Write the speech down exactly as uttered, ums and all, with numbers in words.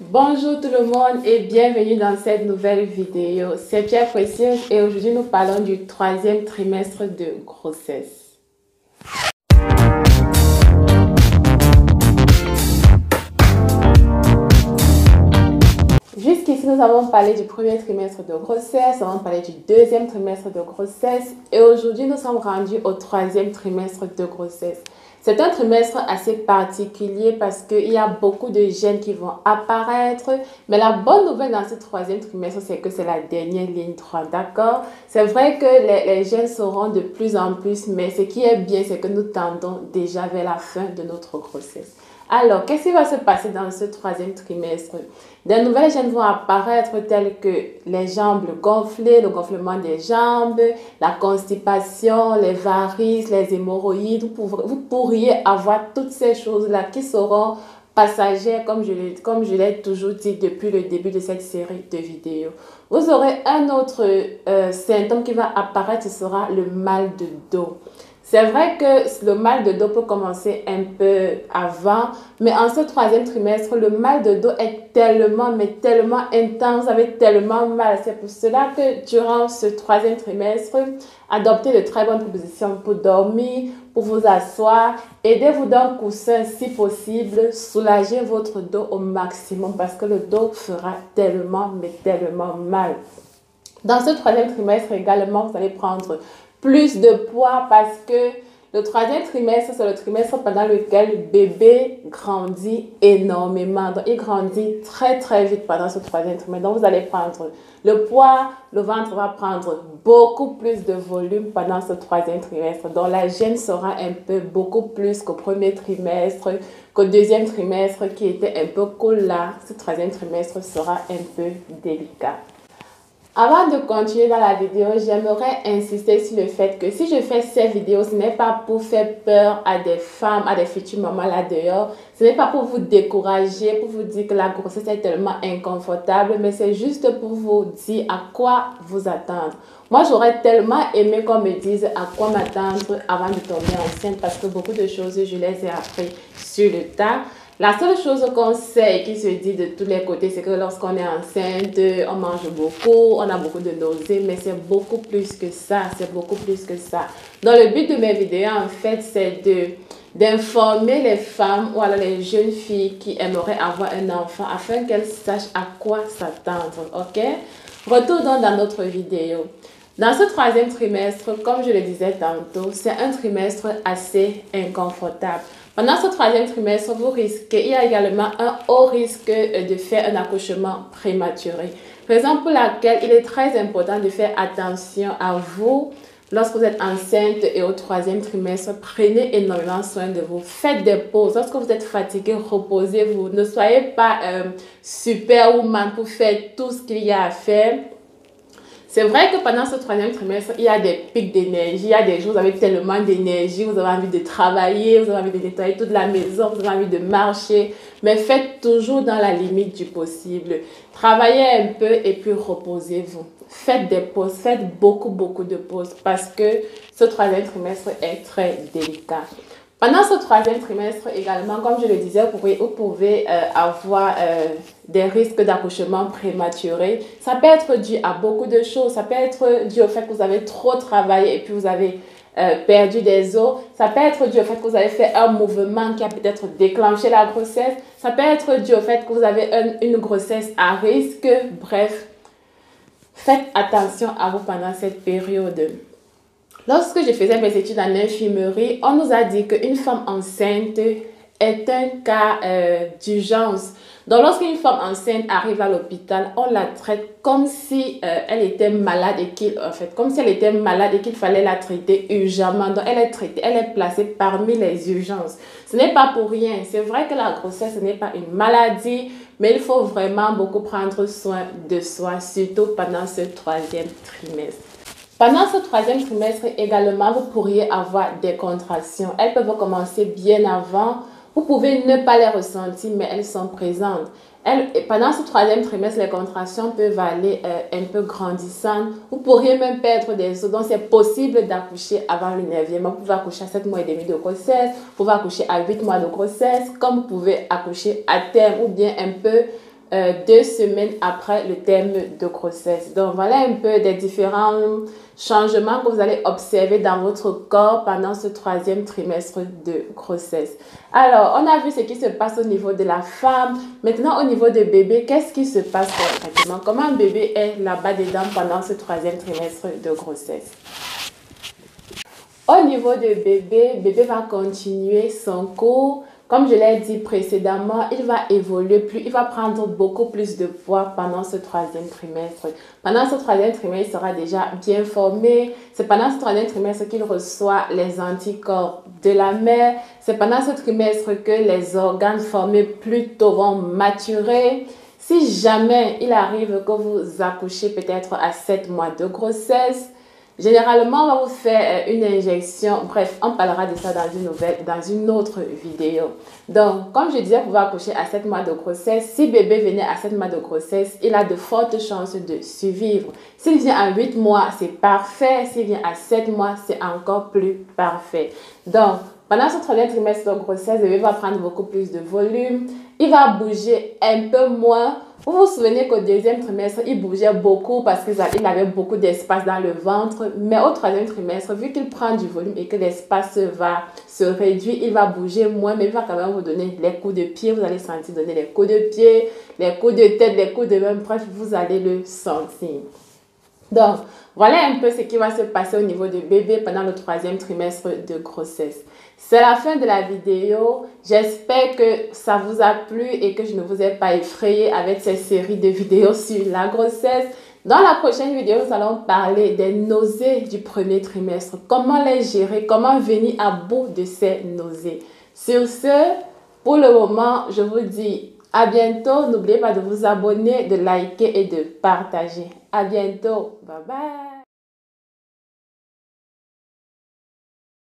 Bonjour tout le monde et bienvenue dans cette nouvelle vidéo. C'est Pierre Précieuse et aujourd'hui nous parlons du troisième trimestre de grossesse. Jusqu'ici, nous avons parlé du premier trimestre de grossesse, nous avons parlé du deuxième trimestre de grossesse et aujourd'hui nous sommes rendus au troisième trimestre de grossesse. C'est un trimestre assez particulier parce qu'il y a beaucoup de gènes qui vont apparaître. Mais la bonne nouvelle dans ce troisième trimestre, c'est que c'est la dernière ligne droite, d'accord? C'est vrai que les, les gènes seront de plus en plus, mais ce qui est bien, c'est que nous tendons déjà vers la fin de notre grossesse. Alors, qu'est-ce qui va se passer dans ce troisième trimestre? Des nouvelles gènes vont apparaître telles que les jambes gonflées, le gonflement des jambes, la constipation, les varices, les hémorroïdes. Vous, pourrez, vous pourriez avoir toutes ces choses-là qui seront passagères, comme je, comme je l'ai toujours dit depuis le début de cette série de vidéos. Vous aurez un autre euh, symptôme qui va apparaître, ce sera le mal de dos. C'est vrai que le mal de dos peut commencer un peu avant, mais en ce troisième trimestre, le mal de dos est tellement, mais tellement intense, vous avez tellement mal. C'est pour cela que durant ce troisième trimestre, adoptez de très bonnes positions pour dormir, pour vous asseoir, aidez-vous d'un coussin si possible, soulagez votre dos au maximum parce que le dos fera tellement, mais tellement mal. Dans ce troisième trimestre également, vous allez prendre plus de poids parce que le troisième trimestre, c'est le trimestre pendant lequel le bébé grandit énormément. Donc, il grandit très, très vite pendant ce troisième trimestre. Donc, vous allez prendre le poids, le ventre va prendre beaucoup plus de volume pendant ce troisième trimestre. Donc, la gêne sera un peu beaucoup plus qu'au premier trimestre, qu'au deuxième trimestre qui était un peu cool là. Ce troisième trimestre sera un peu délicat. Avant de continuer dans la vidéo, j'aimerais insister sur le fait que si je fais ces vidéos, ce n'est pas pour faire peur à des femmes, à des futures mamans là dehors. Ce n'est pas pour vous décourager, pour vous dire que la grossesse est tellement inconfortable, mais c'est juste pour vous dire à quoi vous attendre. Moi, j'aurais tellement aimé qu'on me dise à quoi m'attendre avant de tomber enceinte parce que beaucoup de choses, je les ai appris sur le tas. La seule chose qu'on sait et qui se dit de tous les côtés, c'est que lorsqu'on est enceinte, on mange beaucoup, on a beaucoup de nausées, mais c'est beaucoup plus que ça, c'est beaucoup plus que ça. Donc, le but de mes vidéos, en fait, c'est de d'informer les femmes ou alors les jeunes filles qui aimeraient avoir un enfant afin qu'elles sachent à quoi s'attendre, ok? Retournons dans notre vidéo. Dans ce troisième trimestre, comme je le disais tantôt, c'est un trimestre assez inconfortable. Pendant ce troisième trimestre, vous risquez, il y a également un haut risque de faire un accouchement prématuré. Raison pour laquelle il est très important de faire attention à vous lorsque vous êtes enceinte et au troisième trimestre. Prenez énormément soin de vous. Faites des pauses. Lorsque vous êtes fatigué, reposez-vous. Ne soyez pas euh, superwoman pour faire tout ce qu'il y a à faire. C'est vrai que pendant ce troisième trimestre, il y a des pics d'énergie, il y a des jours où vous avez tellement d'énergie, vous avez envie de travailler, vous avez envie de nettoyer toute la maison, vous avez envie de marcher, mais faites toujours dans la limite du possible. Travaillez un peu et puis reposez-vous. Faites des pauses, faites beaucoup, beaucoup de pauses parce que ce troisième trimestre est très délicat. Pendant ce troisième trimestre également, comme je le disais, vous pouvez, vous pouvez euh, avoir euh, des risques d'accouchement prématuré. Ça peut être dû à beaucoup de choses. Ça peut être dû au fait que vous avez trop travaillé et puis vous avez euh, perdu des os. Ça peut être dû au fait que vous avez fait un mouvement qui a peut-être déclenché la grossesse. Ça peut être dû au fait que vous avez un, une grossesse à risque. Bref, faites attention à vous pendant cette période. Lorsque je faisais mes études en infirmerie, on nous a dit qu'une femme enceinte est un cas euh, d'urgence. Donc, lorsqu'une femme enceinte arrive à l'hôpital, on la traite comme si euh, elle était malade et qu'il, en fait, comme si elle était malade et qu'il fallait la traiter urgemment. Donc, elle est traitée, elle est placée parmi les urgences. Ce n'est pas pour rien. C'est vrai que la grossesse, ce n'est pas une maladie, mais il faut vraiment beaucoup prendre soin de soi, surtout pendant ce troisième trimestre. Pendant ce troisième trimestre également, vous pourriez avoir des contractions. Elles peuvent commencer bien avant. Vous pouvez ne pas les ressentir, mais elles sont présentes. Elles, pendant ce troisième trimestre, les contractions peuvent aller euh, un peu grandissantes. Vous pourriez même perdre des os. Donc, c'est possible d'accoucher avant le neuvième mois. Vous pouvez accoucher à sept mois et demi de grossesse. Vous pouvez accoucher à huit mois de grossesse. Comme vous pouvez accoucher à terme ou bien un peu euh, deux semaines après le terme de grossesse. Donc, voilà un peu des différents changements que vous allez observer dans votre corps pendant ce troisième trimestre de grossesse. Alors, on a vu ce qui se passe au niveau de la femme. Maintenant, au niveau du bébé, qu'est-ce qui se passe concrètement? Comment un bébé est là-bas dedans pendant ce troisième trimestre de grossesse? Au niveau du bébé, bébé va continuer son cours. Comme je l'ai dit précédemment, il va évoluer plus, il va prendre beaucoup plus de poids pendant ce troisième trimestre. Pendant ce troisième trimestre, il sera déjà bien formé. C'est pendant ce troisième trimestre qu'il reçoit les anticorps de la mère. C'est pendant ce trimestre que les organes formés plus tôt vont maturer. Si jamais il arrive que vous accouchez peut-être à sept mois de grossesse, généralement, on va vous faire une injection. Bref, on parlera de ça dans une, nouvelle, dans une autre vidéo. Donc, comme je disais, vous pouvez accoucher à sept mois de grossesse. Si bébé venait à sept mois de grossesse, il a de fortes chances de survivre. S'il vient à huit mois, c'est parfait. S'il vient à sept mois, c'est encore plus parfait. Donc, pendant ce troisième trimestre de grossesse, bébé va prendre beaucoup plus de volume. Il va bouger un peu moins. Vous vous souvenez qu'au deuxième trimestre, il bougeait beaucoup parce qu'il avait beaucoup d'espace dans le ventre. Mais au troisième trimestre, vu qu'il prend du volume et que l'espace va se réduire, il va bouger moins, mais il va quand même vous donner les coups de pied. Vous allez sentir donner les coups de pied, les coups de tête, les coups de main. Bref, vous allez le sentir. Donc, voilà un peu ce qui va se passer au niveau du bébé pendant le troisième trimestre de grossesse. C'est la fin de la vidéo. J'espère que ça vous a plu et que je ne vous ai pas effrayé avec cette série de vidéos sur la grossesse. Dans la prochaine vidéo, nous allons parler des nausées du premier trimestre. Comment les gérer, comment venir à bout de ces nausées. Sur ce, pour le moment, je vous dis à bientôt. N'oubliez pas de vous abonner, de liker et de partager. À bientôt. Bye bye.